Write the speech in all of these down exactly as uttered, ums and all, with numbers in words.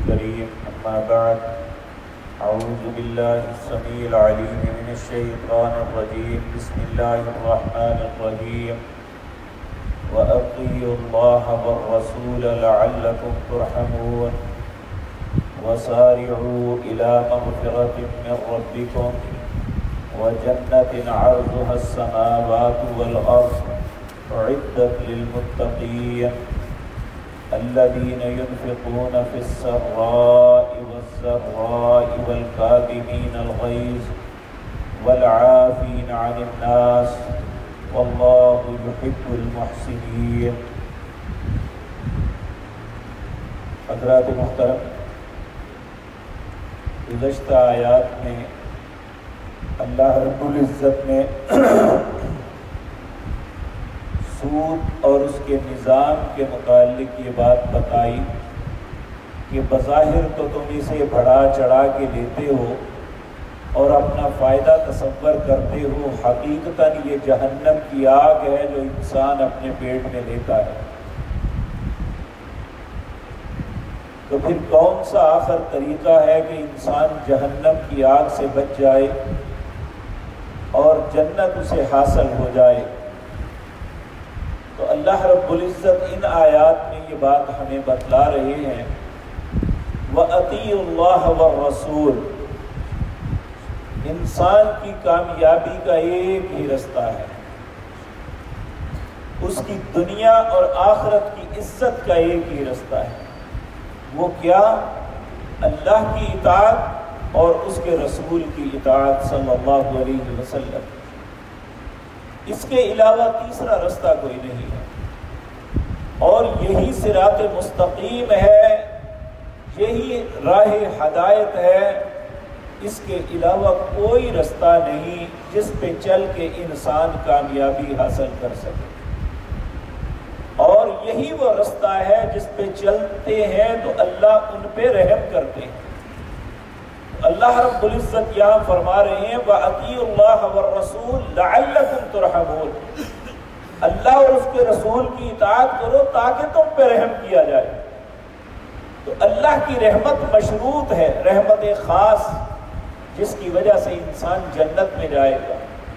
الكريم أما بعد أعوذ بالله السميع العليم من الشيطان الرجيم بسم الله الرحمن الرحيم وأطيعوا الله والرسول لعلكم ترحمون وسارعوا إلى مغفرة من ربكم وجنة عرضها السماوات والأرض أعدت للمتقين الذين ينفقون في السراء والضراء والكاظمين الغيظ والعافين عن الناس والله يحب المحسنين۔ حضرات محترم، گزشتہ آیات میں اللہ رب العزت نے سود اور اس کے نظام کے متعلق یہ بات بتائی کہ بظاہر تو تم اسے بڑھا چڑھا کے لیتے ہو اور اپنا فائدہ تصور کرتے ہو، حقیقتاً یہ جہنم کی آگ ہے جو انسان اپنے پیٹ میں لیتا ہے۔ تو پھر کون سا آخر طریقہ ہے کہ انسان جہنم کی آگ سے بچ جائے اور جنت اسے حاصل ہو جائے؟ تو اللہ رب العزت ان آیات میں یہ بات ہمیں بتلا رہے ہیں وَأَطِيعُوا اللَّهَ وَالرَّسُولَ۔ انسان کی کامیابی کا ایک ہی رستہ ہے، اس کی دنیا اور آخرت کی عزت کا ایک ہی رستہ ہے۔ وہ کیا؟ اللہ کی اطاعت اور اس کے رسول کی اطاعت صلی اللہ علیہ وسلم۔ اس کے علاوہ تیسرا رستہ کوئی نہیں ہے، اور یہی صراط مستقیم ہے، یہی راہ ہدایت ہے۔ اس کے علاوہ کوئی رستہ نہیں جس پہ چل کے انسان کامیابی حاصل کر سکے، اور یہی وہ رستہ ہے جس پہ چلتے ہیں تو اللہ ان پہ رحم کرتے ہیں۔ اللہ رب العزت یہاں فرما رہے ہیں وَأَطِيعُوا اللَّهَ وَالرَّسُولَ لَعَلَّكُمْ تُرْحَمُونَ۔ اللہ اور اس کے رسول کی اطاعت کرو تاکہ تم پہ رحم کیا جائے۔ تو اللہ کی رحمت مشروط ہے، رحمت خاص جس کی وجہ سے انسان جنت میں جائے گا۔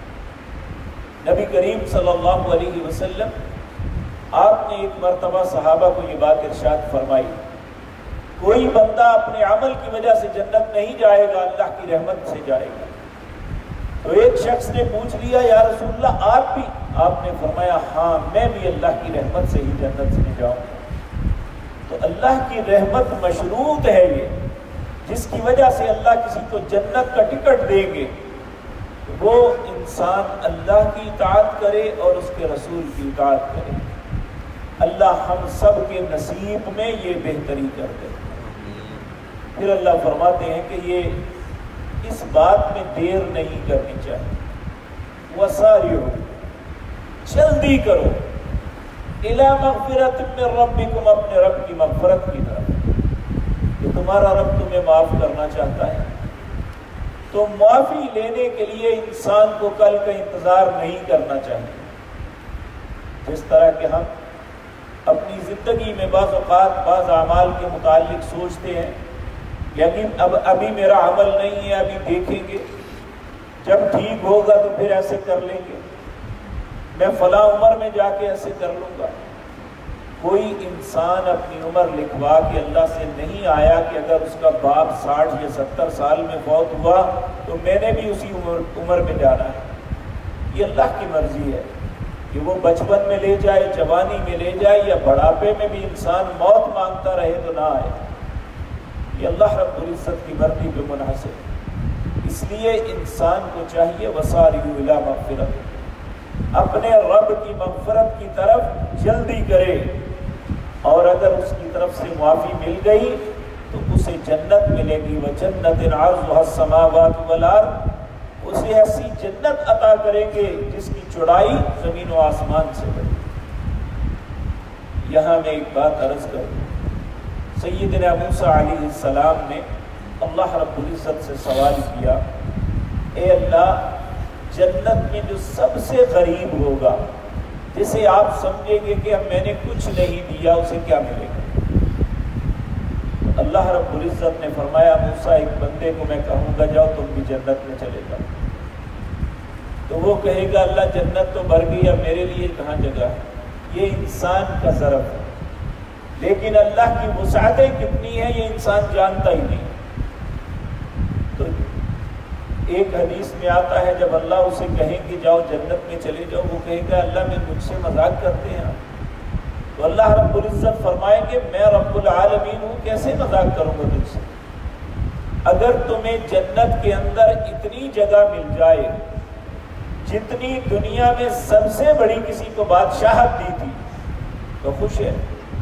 نبی کریم صلی اللہ علیہ وسلم آپ نے ایک مرتبہ صحابہ کو یہ بات ارشاد فرمائی، کوئی بندہ اپنے عمل کی وجہ سے جنت نہیں جائے گا، اللہ کی رحمت سے جائے گا۔ تو ایک شخص نے پوچھ لیا یا رسول اللہ آپ بھی؟ آپ نے فرمایا ہاں میں بھی اللہ کی رحمت سے ہی جنت سے جاؤں گا۔ تو اللہ کی رحمت مشروط ہے یہ، جس کی وجہ سے اللہ کسی کو جنت کا ٹکٹ دیں گے، وہ انسان اللہ کی اطاعت کرے اور اس کے رسول کی اطاعت کرے۔ اللہ ہم سب کے نصیب میں یہ بہتری کر دے۔ پھر اللہ فرماتے ہیں کہ یہ اس بات میں دیر نہیں کرنی چاہیے، وَسَارِعُوا، جلدی کرو، إِلَى مَغْفِرَةٍ مِّن رَبِّكُمْ، اپنے رب کی مغفرت کی طرف، کہ تمہارا رب تمہیں معاف کرنا چاہتا ہے۔ تو معافی لینے کے لیے انسان کو کل کا انتظار نہیں کرنا چاہیے۔ جس طرح کہ ہم اپنی زندگی میں بعض اوقات بعض اعمال کے متعلق سوچتے ہیں یعنی اب ابھی میرا عمل نہیں ہے، ابھی دیکھیں گے، جب ٹھیک ہوگا تو پھر ایسے کر لیں گے، میں فلاں عمر میں جا کے ایسے کر لوں گا۔ کوئی انسان اپنی عمر لکھوا کے اللہ سے نہیں آیا کہ اگر اس کا باپ ساٹھ یا ستر سال میں فوت ہوا تو میں نے بھی اسی عمر عمر میں جانا ہے۔ یہ اللہ کی مرضی ہے کہ وہ بچپن میں لے جائے، جوانی میں لے جائے، یا بڑھاپے میں بھی انسان موت مانگتا رہے تو نہ آئے۔ یہ اللہ رب العزت کی مرضی پہ منحصر ہے۔ اس لیے انسان کو چاہیے وَسَارِعُوا إِلَى مَغْفِرَةٍ، اپنے رب کی مغفرت کی طرف جلدی کرے، اور اگر اس کی طرف سے معافی مل گئی تو اسے جنت ملے گی۔ وَجَنَّةٍ عَرْضُهَا السَّمَاوَاتُ وَالْأَرْضُ، اسے ایسی جنت عطا کریں گے جس کی چوڑائی زمین و آسمان سے بڑی۔ یہاں میں ایک بات عرض کروں، سیدنا موسیٰ علیہ السلام نے اللہ رب العزت سے سوال کیا، اے اللہ جنت میں جو سب سے غریب ہوگا، جسے آپ سمجھیں گے کہ اب میں نے کچھ نہیں دیا، اسے کیا ملے گا؟ اللہ رب العزت نے فرمایا موسیٰ ایک بندے کو میں کہوں گا جاؤ تم بھی جنت میں چلے جاؤ، تو وہ کہے گا اللہ جنت تو بھر گئی، اب میرے لیے کہاں جگہ ہے؟ یہ انسان کا ضرب ہے، لیکن اللہ کی وسعتیں کتنی ہیں یہ انسان جانتا ہی نہیں۔ تو ایک حدیث میں آتا ہے جب اللہ اسے کہیں کہ جاؤ جنت میں چلے جاؤ، وہ کہے گا اللہ میں مجھ سے مذاق کرتے ہیں، تو اللہ رب العزت فرمائیں گے میں رب العالمین ہوں، کیسے مذاق کروں گا تجھ سے؟ اگر تمہیں جنت کے اندر اتنی جگہ مل جائے جتنی دنیا میں سب سے بڑی کسی کو بادشاہت دی تھی تو خوش ہے؟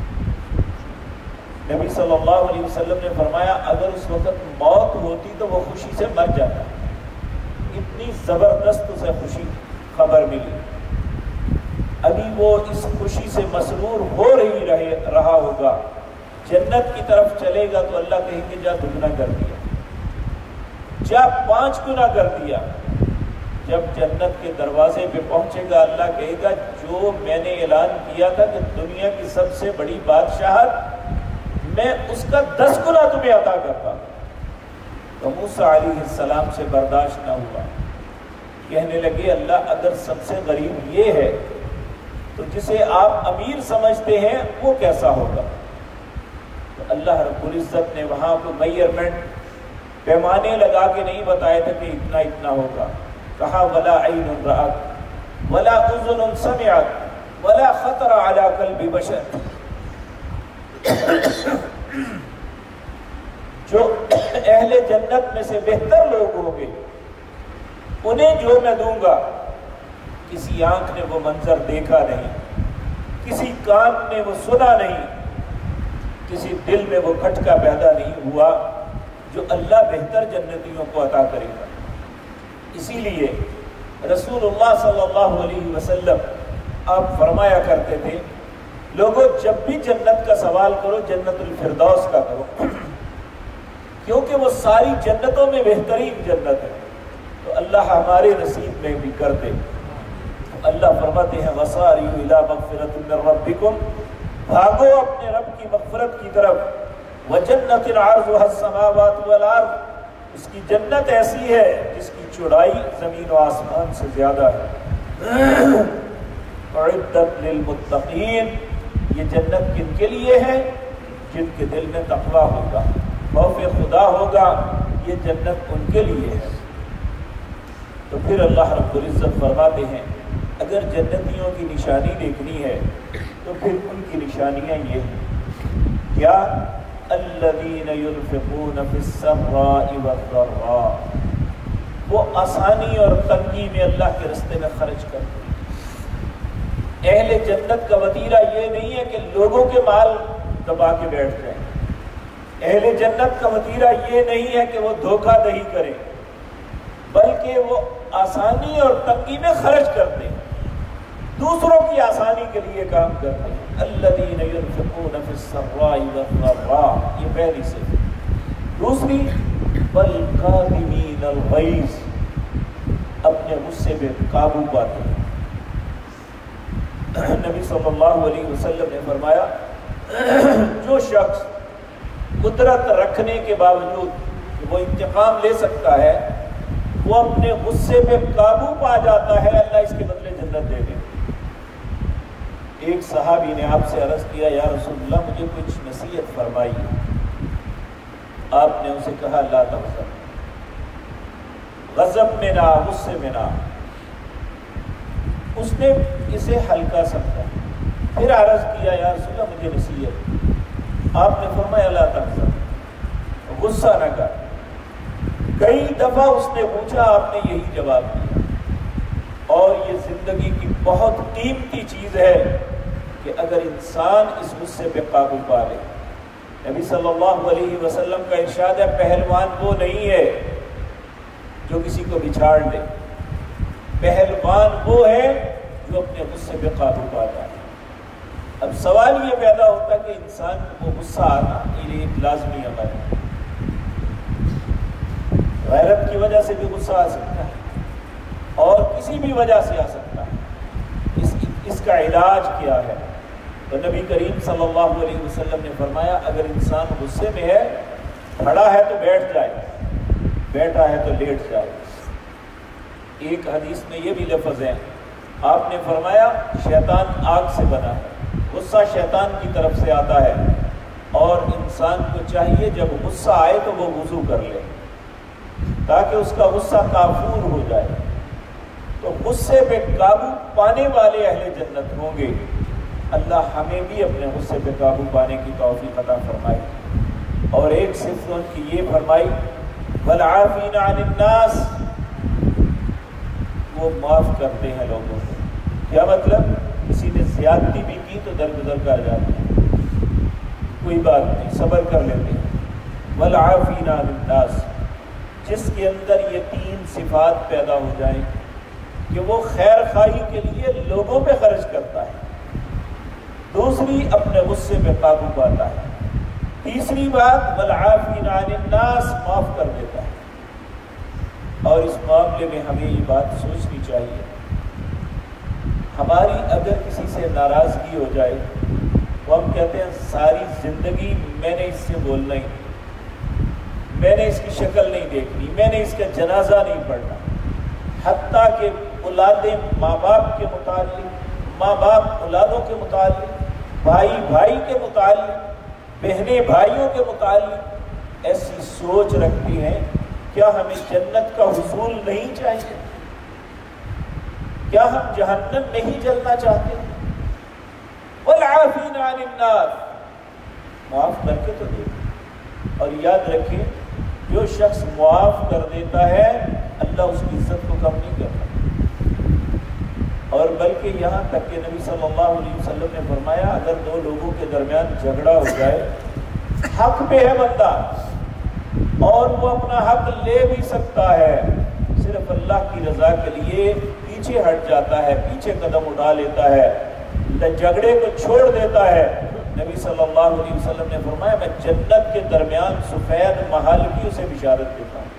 نبی صلی اللہ علیہ وسلم نے فرمایا اگر اس وقت موت ہوتی تو وہ خوشی سے مر جاتا، اتنی زبردست اسے خوشی خبر ملی، ابھی وہ اس خوشی سے مسرور ہو رہی رہے رہا ہوگا، جنت کی طرف چلے گا تو اللہ کہیں گے جا دگنا کر دیا، جا پانچ گنا کر دیا۔ جب جنت کے دروازے پہ پہنچے گا اللہ کہے گا جو میں نے اعلان کیا تھا کہ دنیا کی سب سے بڑی بادشاہت میں اس کا دس گنا تمہیں عطا کرتا، تو موسیٰ علیہ السلام سے برداشت نہ ہوا، کہنے لگے اللہ اگر سب سے غریب یہ ہے تو جسے آپ امیر سمجھتے ہیں وہ کیسا ہوگا؟ تو اللہ رب العزت نے وہاں کو میئرمنٹ پیمانے لگا کے نہیں بتایا تھا کہ اتنا اتنا ہوگا، کہا ولا عین رأت ولا اذن سمعت ولا خطر علی قلب بشر، جو اہل جنت میں سے بہتر لوگ ہوں گے انہیں جو میں دوں گا کسی آنکھ نے وہ منظر دیکھا نہیں، کسی کان نے وہ سنا نہیں، کسی دل میں وہ کھٹکا پیدا نہیں ہوا جو اللہ بہتر جنتیوں کو عطا کرے گا۔ اسی لیے رسول اللہ صلی اللہ علیہ وسلم آپ فرمایا کرتے تھے لوگوں جب بھی جنت کا سوال کرو جنت الفردوس کا کرو، کیونکہ وہ ساری جنتوں میں بہترین جنت ہے، تو اللہ ہمارے نصیب میں بھی کر دے۔ اللہ فرماتے ہیں وَسَارِعُوا إِلَىٰ مَغْفِرَةٍ مِّن رَبِّكُمْ، بھاگو اپنے رب کی مغفرت کی طرف، وَجَنَّةٍ عَرْضُهَا السَّمَاوَاتُ وَالْأَرْضُ، اس کی جنت ایسی ہے جس کی چوڑائی زمین و آسمان سے زیادہ ہے، اعدت للمتقین، یہ جنت کن کے لیے ہے؟ جن کے دل میں تقویٰ ہوگا، خوف خدا ہوگا، یہ جنت ان کے لیے ہے۔ تو پھر اللہ رب العزت فرماتے ہیں اگر جنتیوں کی نشانی دیکھنی ہے تو پھر ان کی نشانیاں یہ ہیں کیا؟ الذین ينفقون فی السراء والضراء، وہ آسانی اور تنگی میں اللہ کے راستے میں خرچ کرتے ہیں۔ اہل جنت کا وتیرہ یہ نہیں ہے کہ لوگوں کے مال دبا کے بیٹھ جائیں، اہل جنت کا وتیرہ یہ نہیں ہے کہ وہ دھوکہ دہی کریں، بلکہ وہ آسانی اور تنگی میں خرچ کرتے ہیں، دوسروں کی آسانی کے لیے کام کرتے ہیں۔ الذین ينفقون فی السراء والضراء، یہ پہلی سے۔ دوسری والکاظمین الغیظ، اپنے غصے پہ قابو پاتے ہیں۔ نبی صلی اللہ علیہ وسلم نے فرمایا جو شخص قدرت رکھنے کے باوجود کہ وہ انتقام لے سکتا ہے وہ اپنے غصے پہ قابو پا جاتا ہے، اللہ اس کے بدلے جنت دے دے۔ ایک صحابی نے آپ سے عرض کیا یا رسول اللہ مجھے کچھ نصیحت فرمائیے، آپ نے اسے کہا لا تغضب، غضب میں نہ، غصے میں نہ۔ اس نے اسے ہلکا سمجھا، پھر عرض کیا یا رسول اللہ مجھے نصیحت، آپ نے فرمایا لا تغضب، غصہ نہ کر۔ کئی دفعہ اس نے پوچھا، آپ نے یہی جواب دیا، اور یہ زندگی کی بہت قیمتی چیز ہے کہ اگر انسان اس غصے پہ قابو پا لے۔ نبی صلی اللہ علیہ وسلم کا ارشاد ہے پہلوان وہ نہیں ہے جو کسی کو بچھاڑ لے، پہلوان وہ ہے جو اپنے غصے پہ قابو پاتا ہے۔ اب سوال یہ پیدا ہوتا ہے کہ انسان کو غصہ آنا یہ ایک لازمی عمل ہے، غیرت کی وجہ سے بھی غصہ آ سکتا ہے اور کسی بھی وجہ سے آ سکتا ہے۔ اس اس کا علاج کیا ہے؟ تو نبی کریم صلی اللہ علیہ وسلم نے فرمایا اگر انسان غصے میں ہے، کھڑا ہے تو بیٹھ جائے، بیٹھا ہے تو لیٹ جائے۔ ایک حدیث میں یہ بھی لفظ ہے، آپ نے فرمایا شیطان آگ سے بنا ہے، غصہ شیطان کی طرف سے آتا ہے، اور انسان کو چاہیے جب غصہ آئے تو وہ وضو کر لے تاکہ اس کا غصہ کافور ہو جائے۔ تو غصے پہ قابو پانے والے اہل جنت ہوں گے۔ اللہ ہمیں بھی اپنے غصے پہ قابو پانے کی توفیق عطا فرمائے۔ اور ایک صفت ان کی یہ فرمائی والعافین عن الناس، وہ معاف کرتے ہیں لوگوں کو۔ کیا مطلب؟ کسی نے زیادتی بھی کی تو درگزر کر جاتے ہیں، کوئی بات نہیں، صبر کر لیتے ہیں۔ والعافین عن الناس، جس کے اندر یہ تین صفات پیدا ہو جائیں کہ وہ خیر خواہی کے لیے لوگوں پہ خرچ کرتا ہے، دوسری اپنے غصے پہ قابو پاتا ہے، تیسری بات والعافین عن الناس، معاف کر دیتا ہے۔ اور اس معاملے میں ہمیں یہ بات سوچنی چاہیے، ہماری اگر کسی سے ناراضگی ہو جائے تو ہم کہتے ہیں ساری زندگی میں نے اس سے بولنا ہی، میں نے اس کی شکل نہیں دیکھنی، میں نے اس کا جنازہ نہیں پڑھنا۔ حتیٰ کہ اولادیں ماں باپ کے متعلق، ماں باپ اولادوں کے متعلق، بھائی بھائی کے متعلق، بہنیں بھائیوں کے متعلق ایسی سوچ رکھتی ہیں۔ کیا ہمیں جنت کا حصول نہیں چاہیے؟ کیا ہم جہنم نہیں جلنا چاہتے؟ والعافین عن الناس، معاف کر کے تو دیکھیں۔ اور یاد رکھیں جو شخص معاف کر دیتا ہے اللہ اس کی عزت کو کم نہیں کرتا، اور بلکہ یہاں تک کہ نبی صلی اللہ علیہ وسلم نے فرمایا اگر دو لوگوں کے درمیان جھگڑا ہو جائے، حق پہ ہے بندہ اور وہ اپنا حق لے بھی سکتا ہے، صرف اللہ کی رضا کے لیے پیچھے ہٹ جاتا ہے، پیچھے قدم اٹھا لیتا ہے، جھگڑے کو چھوڑ دیتا ہے، نبی صلی اللہ علیہ وسلم نے فرمایا میں جنت کے درمیان سفید محل کی اسے بشارت دیتا ہوں۔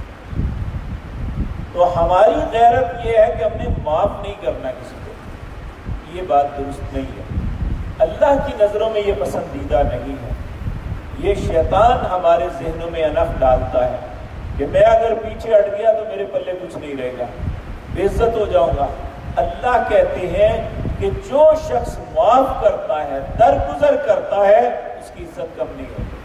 تو ہماری غیرت یہ ہے کہ ہم نے معاف نہیں کرنا کسی کو، یہ بات درست نہیں ہے، اللہ کی نظروں میں یہ پسندیدہ نہیں ہے۔ یہ شیطان ہمارے ذہنوں میں انف ڈالتا ہے کہ میں اگر پیچھے ہٹ گیا تو میرے پلے کچھ نہیں رہے گا، بے عزت ہو جاؤں گا۔ اللہ کہتے ہیں کہ جو شخص معاف کرتا ہے، درگزر کرتا ہے، اس کی عزت کم نہیں ہوتی۔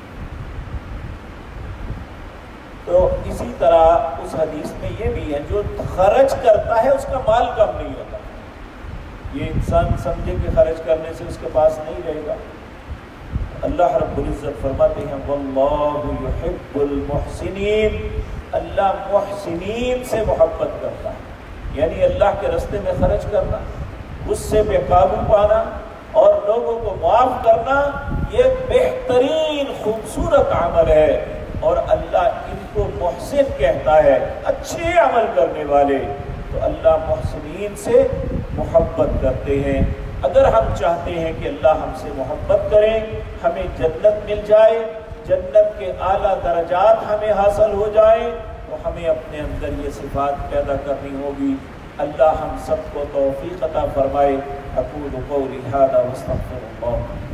تو اسی طرح اس حدیث میں یہ بھی ہے جو خرچ کرتا ہے اس کا مال کم نہیں ہوتا۔ یہ انسان سمجھے کہ خرچ کرنے سے اس کے پاس نہیں رہے گا۔ اللہ رب العزت فرماتے ہیں واللہ یحب المحسنین، اللہ محسنین سے محبت کرتا ہے، یعنی اللہ کے راستے میں خرچ کرنا، غصے پہ قابو پانا اور لوگوں کو معاف کرنا، یہ بہترین خوبصورت عمل ہے، اور اللہ ان کو محسن کہتا ہے، اچھے عمل کرنے والے۔ تو اللہ محسنین سے محبت کرتے ہیں۔ اگر ہم چاہتے ہیں کہ اللہ ہم سے محبت کرے، ہمیں جنت مل جائے، جنت کے اعلیٰ درجات ہمیں حاصل ہو جائیں، تو ہمیں اپنے اندر یہ صفات پیدا کرنی ہوگی۔ اللہ ہم سب کو توفیق عطا فرمائے۔ اقول قولی ھذا واستغفر اللہ۔